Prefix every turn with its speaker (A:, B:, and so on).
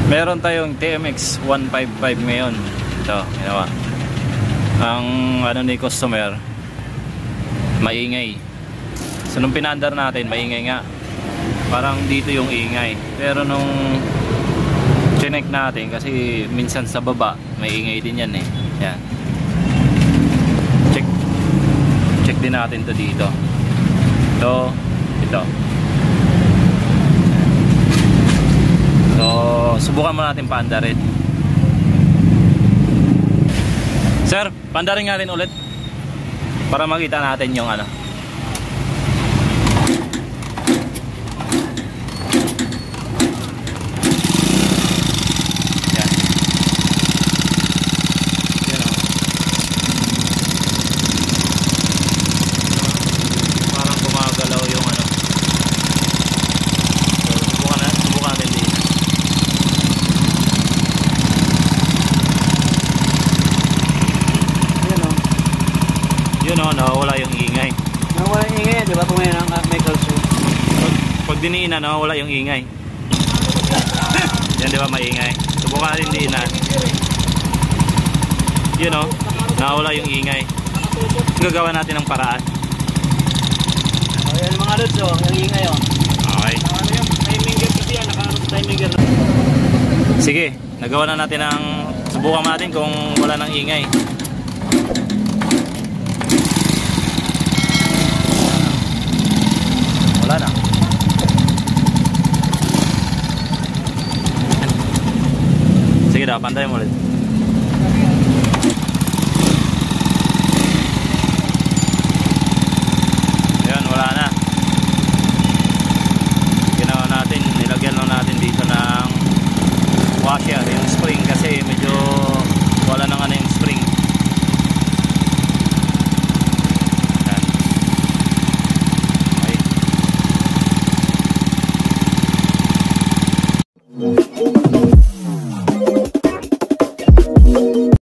A: Meron tayong TMX 155 ngayon. Ito, ginawa. Ang ano ni customer, maingay. So nung pinandar natin, maingay nga. Parang dito yung ingay. Pero nung chinek natin, kasi minsan sa baba, may ingay din yan eh. Yan. Check din natin to dito. Ito. So, subukan mo natin paandarin. Sir, paandarin natin ulit para makita natin yung ano. Yan. Yan o. Parang gumagalaw yung ano. So, subukan natin din. Yun o, nawawala yung ingay.
B: Nawawala yung ingay, di ba? Kung ngayon ang may kalso.
A: Pag diniin na, nawawala yung ingay. Yan, di ba, maingay? Subukan natin diinan. Yun o, nawawala yung ingay. Gagawa natin ng paraan.
B: Yan mga lods o, yung ingay o.
A: Okay.
B: Ano yung timinger kasi yan, nakaroon sa timinger.
A: Sige, nagawa na natin ng... Subukan natin kung wala ng ingay. Wala na. Sige daw, pantay mo ulit. Ayan, wala na. Ginawa natin, nilagyan lang natin dito ng washer, yung spring, kasi medyo wala nang ano yung spring. Ayan. Okay.